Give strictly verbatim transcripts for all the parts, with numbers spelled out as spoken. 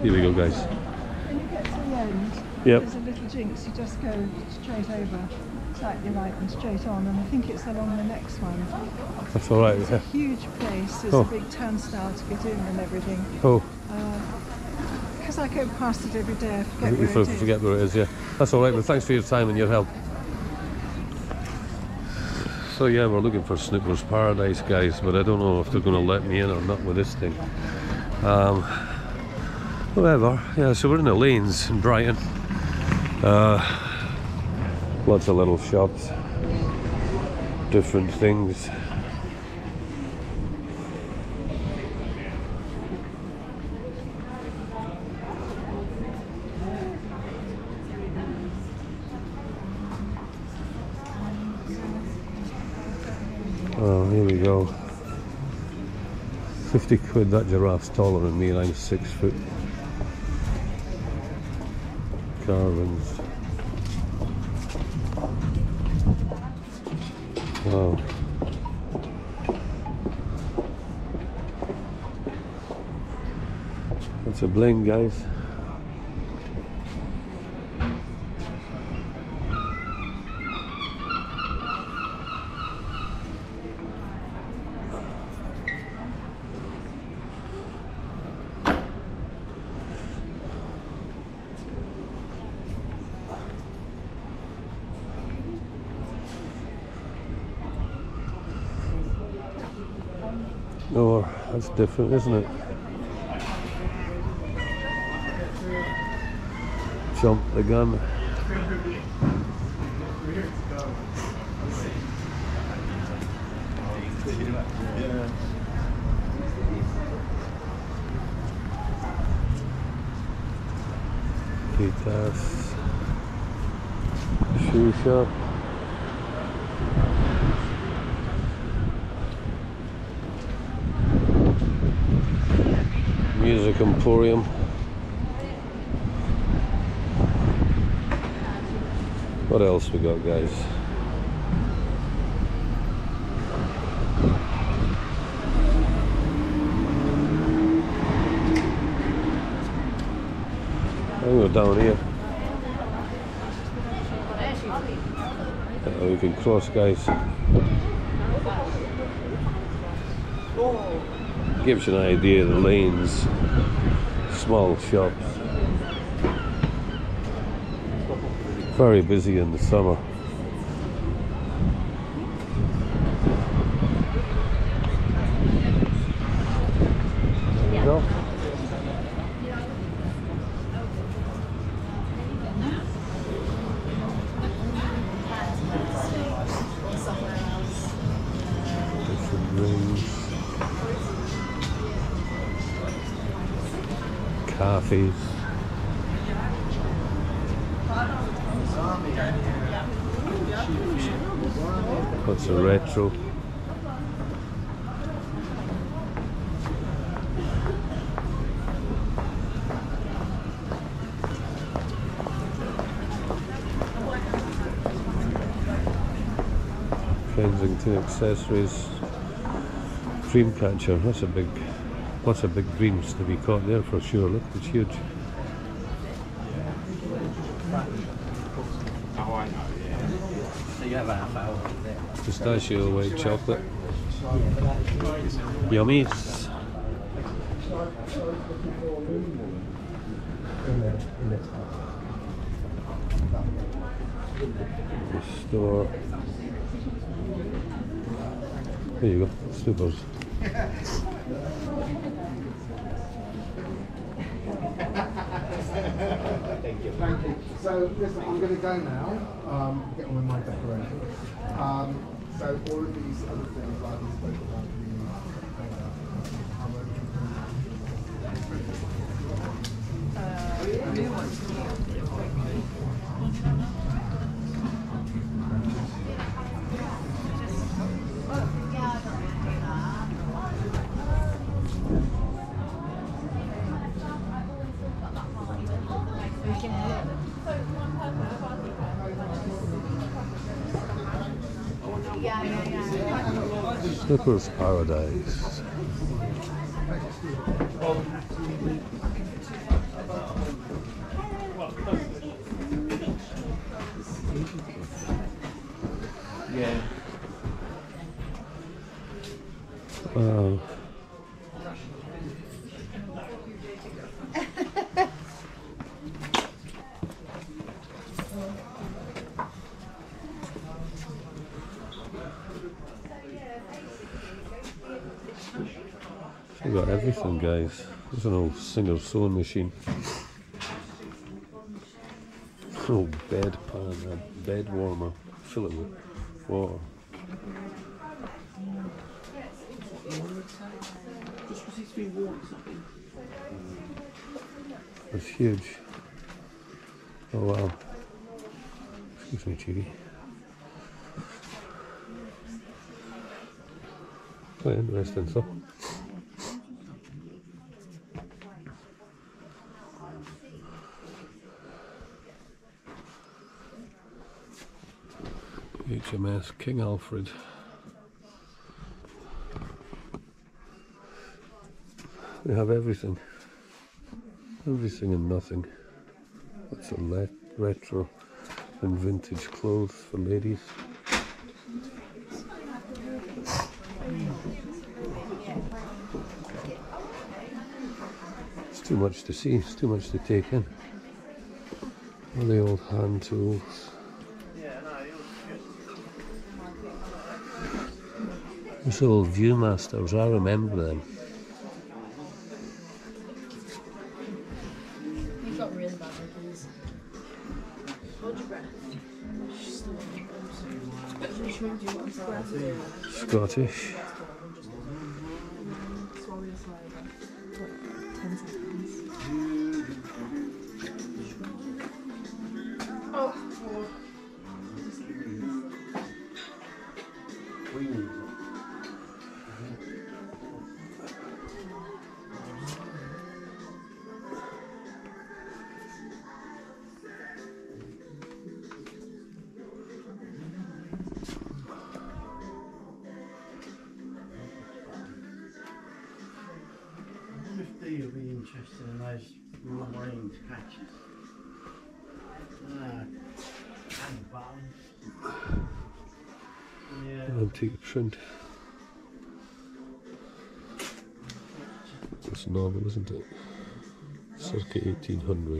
Here we go, guys. When you get to the end, Yep. there's a little jinx. You just go straight over, slightly right and straight on, and I think it's along the next one. That's all right. It's Yeah. a huge place. There's Oh. a big turnstile to get in and everything. Oh, Because I go past it every day, I forget you where for- it is. forget where it is, yeah. That's all right, but thanks for your time and your help. So yeah, we're looking for Snooker's Paradise, guys, but I don't know if they're going to let me in or not with this thing. Um, whatever, yeah, so we're in the lanes in Brighton. Uh, lots of little shops, different things. Oh, here we go. fifty quid, that giraffe's taller than me and I'm six foot. Carvings. Wow. That's a bling, guys. Oh, that's different, isn't it? Jump the gun. Guitars. Shoe shop. Music Emporium. What else we got, guys? I think we're down here. Uh, we can cross, guys. Gives you an idea of the lanes, small shops. Very busy in the summer. There you go. Different rings. Coffees. What's a retro? Kensington accessories. Dreamcatcher. That's a big. Lots of big dreams to be caught there for sure. Look, it's huge. Oh, I know, yeah. So you have a half hour there. Pistachio white chocolate. Yummies. The store. There you go, Snoopers. Thank you. Thank you. So, listen, I'm going to go now, um, get on with my decoration. Um, so, all of these other things, like we spoke about, the Uh, new ones. Snooker's Paradise. Wow. We've got everything, guys. There's an old Singer sewing machine. Oh, bed pan, a bed warmer. Fill it with water. It's huge. Oh wow. Excuse me, Cheeky. Quite interesting stuff. H M S King Alfred. They have everything. Everything and nothing. Lots of le retro and vintage clothes for ladies. It's too much to see, it's too much to take in. All the old hand tools. These old Viewmasters, I remember them. You've got really bad reviews. Hold your breath. Scottish. You'll be interested in those long-range patches. Ah, and buttons. Yeah. Antique print. It's novel, isn't it? Circa eighteen hundred.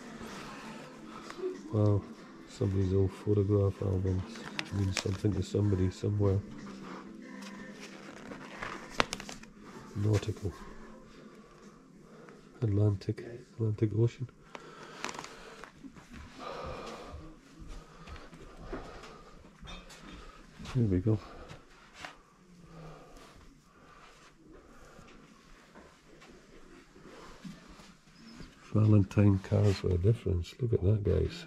Wow, somebody's old photograph albums mean something to somebody somewhere. Nautical. Atlantic, Atlantic Ocean. Here we go. Valentine cars with a difference. Look at that, guys.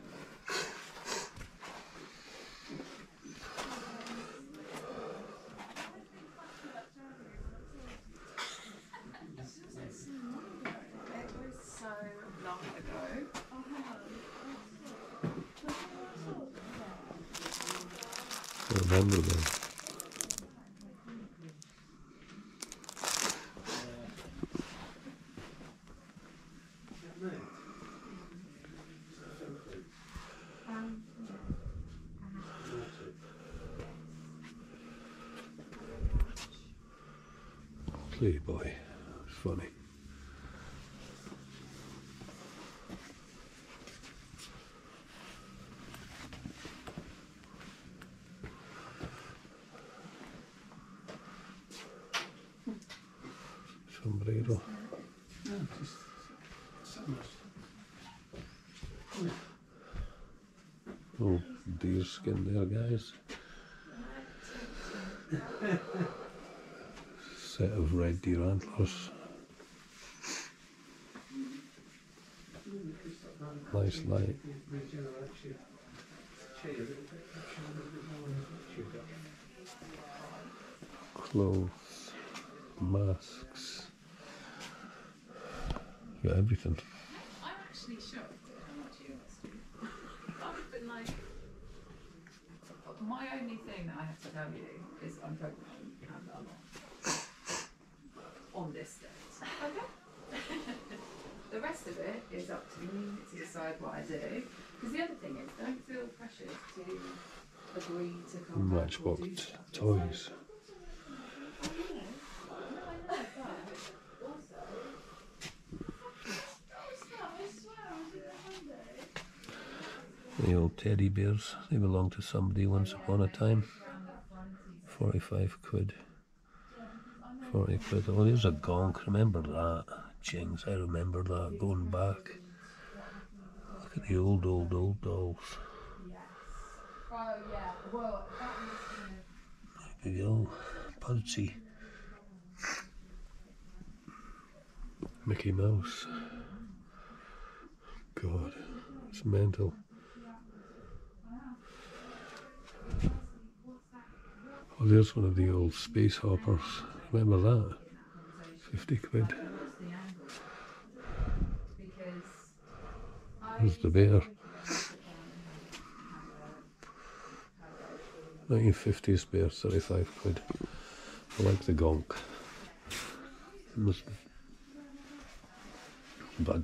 I remember them. Playboy, it's funny. Sombrero. Oh, deer skin there, guys. Set of red deer antlers. Nice light. Clothes, masks. Got everything. I'm actually shocked at how much you I've been like, my only thing that I have to tell you is I'm pregnant and I'm on this date. Okay. The rest of it is up to me to decide what I do. Because the other thing is, don't feel pressured to agree to come back or do Matchbox stuff. toys. The old teddy bears, they belonged to somebody once upon a time. forty-five quid. forty quid. Oh, there's a gonk, remember that? Jings, I remember that, going back. Look at the old, old, old dolls. There you go, Pudsey. Mickey Mouse. God, it's mental. Oh, there's one of the old space hoppers. Remember that? fifty quid. There's the bear. nineteen fifties bear, thirty-five quid. I like the gonk. It must be bad.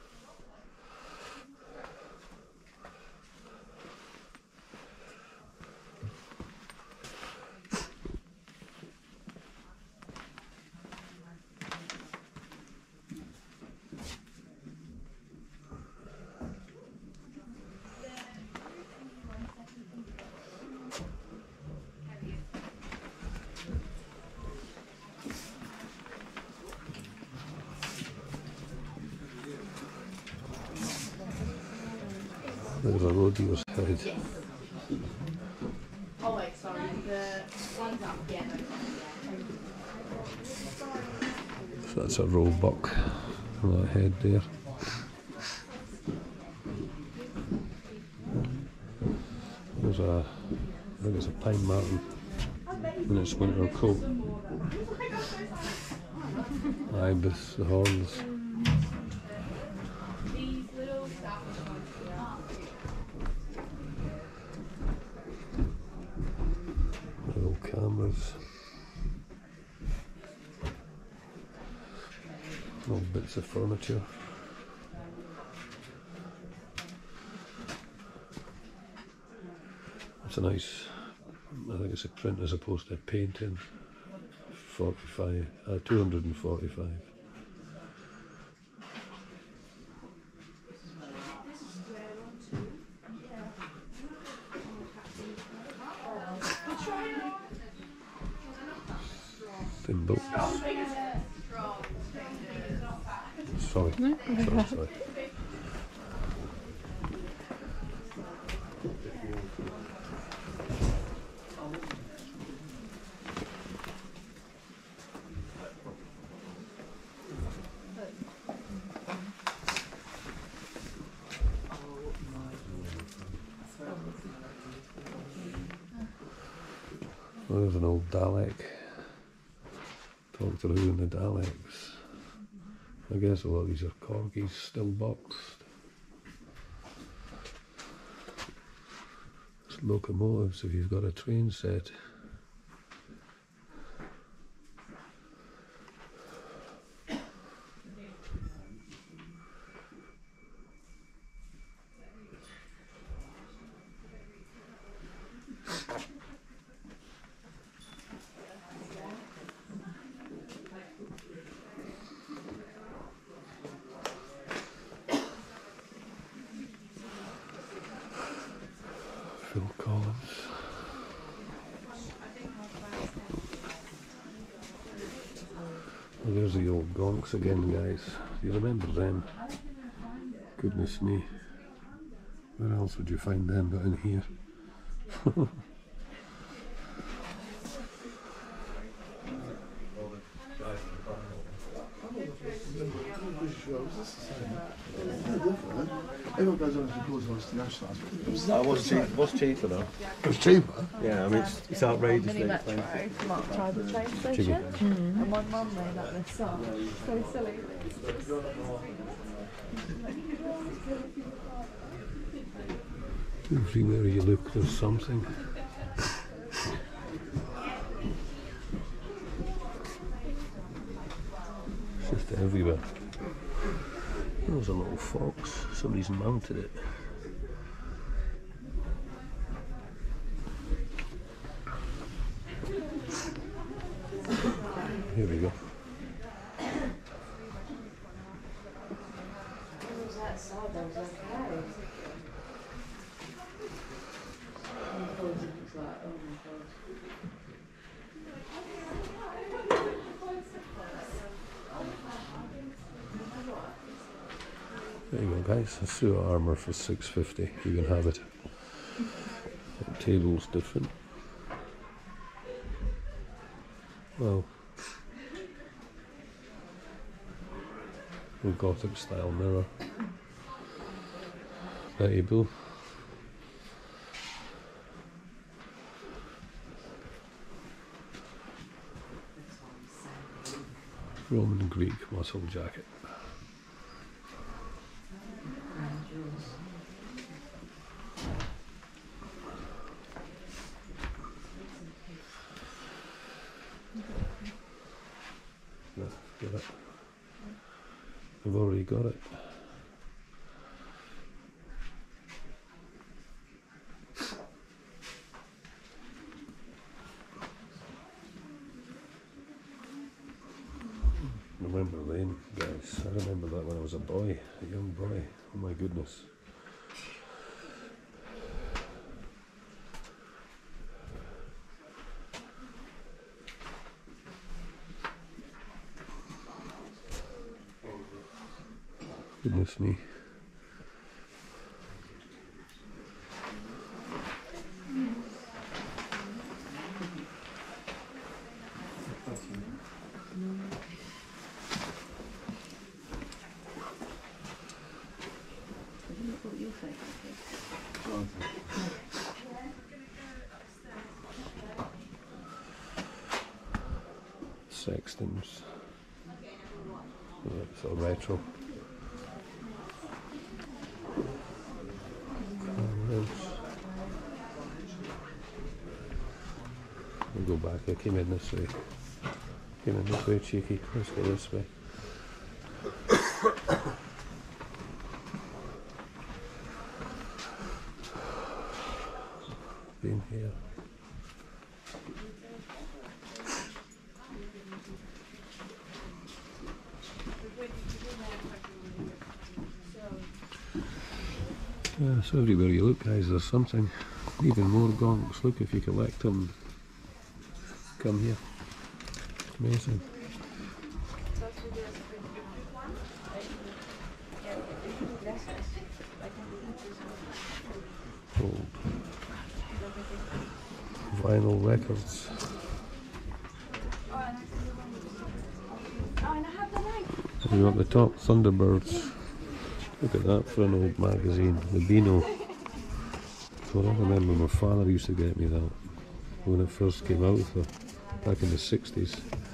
There's a rodeo's head. Oh wait, sorry, the one's up, yeah, no, So that's a roebuck on that head there. There's a, I think it's a pine marten in its winter coat. Ibis, the horns. Little cameras. Little bits of furniture. It's a nice, I think it's a print as opposed to a painting. forty-five, uh, two hundred forty-five. In books. Sorry. No? sorry, sorry. Well, there's an old Dalek. Doctor Who and the Daleks. I guess a lot of these are corgis still boxed. It's locomotives if you've got a train set. Phil Collins. Well, there's the old gonks again, guys. You remember them? Goodness me. Where else would you find them but in here? Everyone goes on to cause us to nationalise. Uh, what's, cheap, what's cheaper though? It's cheaper. Yeah, I mean, it's, it's outrageously expensive. Mark tried the train station, and my mum made up this song. So silly. Everywhere you look, there's something. It's just everywhere. There's a little fox. Somebody's mounted it. Here we go. There you go, guys. A suit of armour for six fifty. You can have it. The table's different. Well, a Gothic style mirror. Table. Roman Greek muscle jacket. No, get it. I've already got it. Remember Lane, guys. I remember that when I was a boy, a young boy. Oh my goodness. Goodness me. Sextons. Yeah, sort of retro. Cameras. We'll go back. I came in this way. Came in this way, cheeky. Let's go this way. Been here. Yeah, so everywhere you look, guys, there's something. Even more gonks. Look, if you collect them, come here. Amazing. Old vinyl records. You got the top Thunderbirds. Look at that for an old magazine, the Beano. So I remember my father used to get me that when it first came out, for back in the sixties.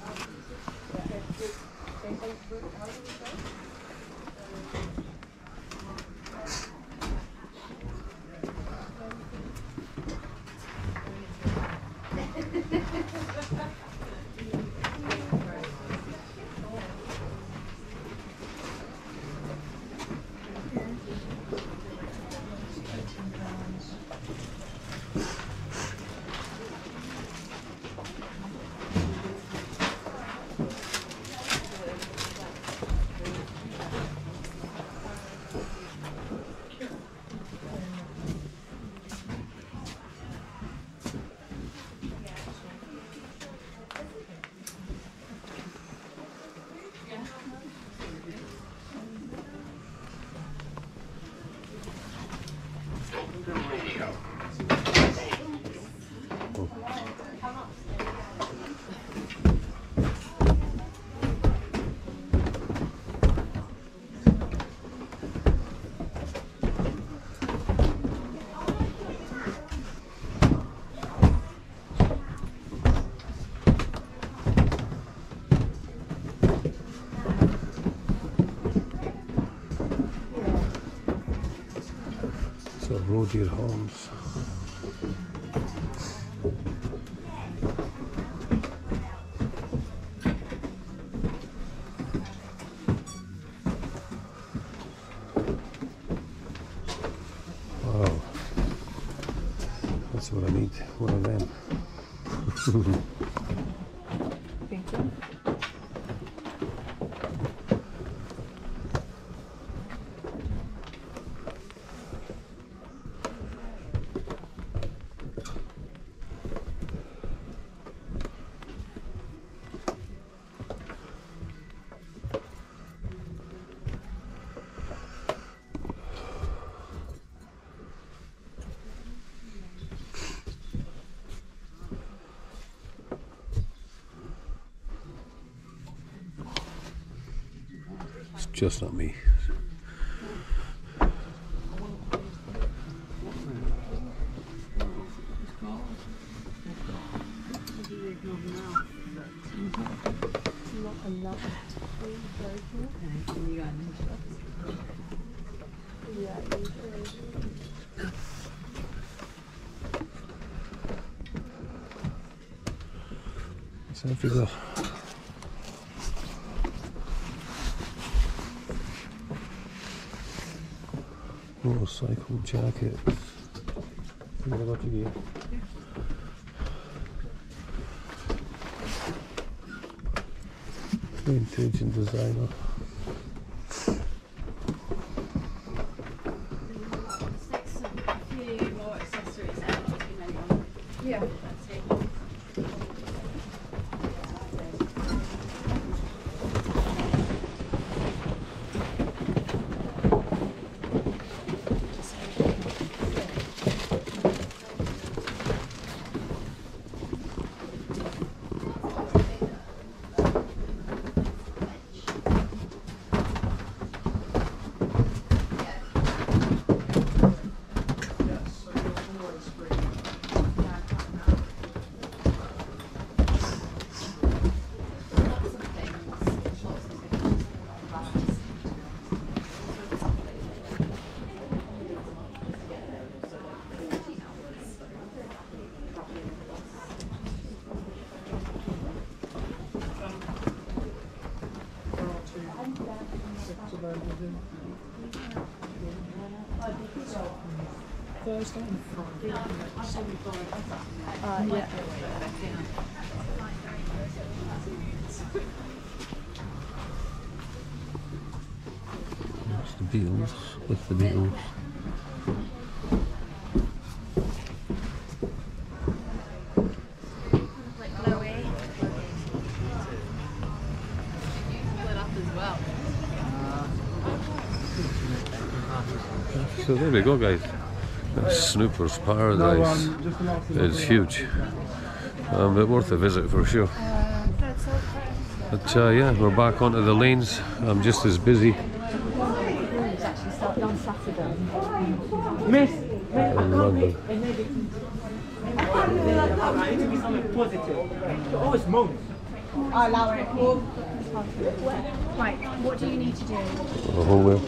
So roe deer horns. Wow, that's what I need, one of them. Thank you. just not me. It's everywhere. Motorcycle jackets. What about you here? Vintage and designer. Yeah. Thursday and Friday. Uh, yeah. That's the Beatles with the Beatles. So there we go, guys. That's Snooper's Paradise. It's huge, um, but worth a visit for sure. But uh, yeah, we're back onto the lanes. I'm just as busy Actually started on Saturday. Miss, in London. I need to be something positive. You always moan. I'll allow it. Right, what do you need to do? The whole way.